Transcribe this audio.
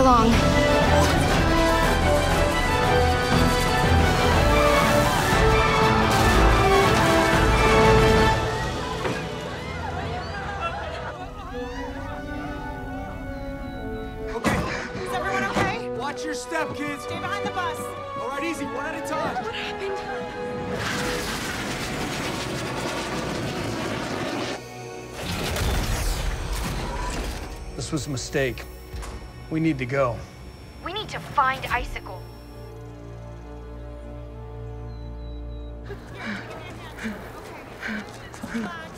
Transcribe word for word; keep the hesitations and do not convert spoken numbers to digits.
long. Okay. Is everyone okay? Watch your step, kids. Stay behind the bus. All right, easy, one at a time. What happened? This was a mistake. We need to go. We need to find Icicle. Okay.